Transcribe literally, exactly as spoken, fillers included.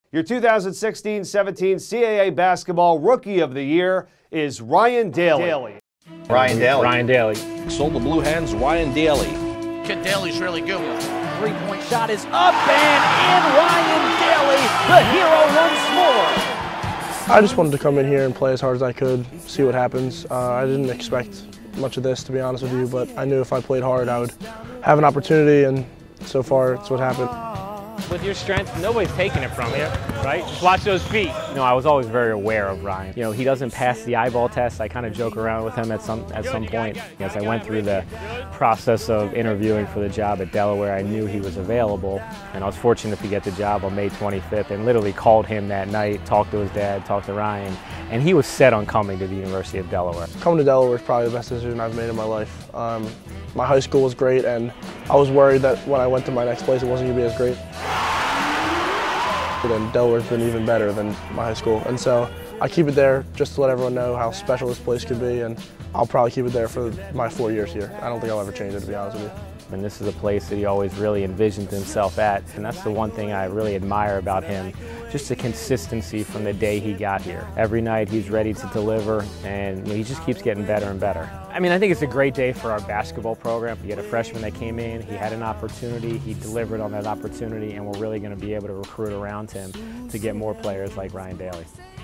Your two thousand sixteen seventeen C A A Basketball Rookie of the Year is Ryan Daly. Ryan Daly. Ryan Daly. Sold the Blue Hens, Ryan Daly. Kid Daly's really good. Three-point shot is up and in. Ryan Daly, the hero, once more. I just wanted to come in here and play as hard as I could, see what happens. Uh, I didn't expect much of this, to be honest with you, but I knew if I played hard, I would have an opportunity, and so far, it's what happened. With your strength, nobody's taking it from you, right? Just watch those feet. You know, I was always very aware of Ryan. You know, he doesn't pass the eyeball test. I kind of joke around with him at some at some point. As I went through the process of interviewing for the job at Delaware, I knew he was available, and I was fortunate to get the job on May twenty-fifth, and literally called him that night, talked to his dad, talked to Ryan, and he was set on coming to the University of Delaware. Coming to Delaware is probably the best decision I've made in my life. Um, my high school was great, and I was worried that when I went to my next place, it wasn't going to be as great. And Delaware's been even better than my high school, and so I keep it there just to let everyone know how special this place could be, and I'll probably keep it there for my four years here. I don't think I'll ever change it, to be honest with you. And this is a place that he always really envisioned himself at, and that's the one thing I really admire about him, just the consistency from the day he got here. Every night he's ready to deliver, and you know, he just keeps getting better and better. I mean, I think it's a great day for our basketball program. We had a freshman that came in, he had an opportunity, he delivered on that opportunity, and we're really going to be able to recruit around him to get more players like Ryan Daly.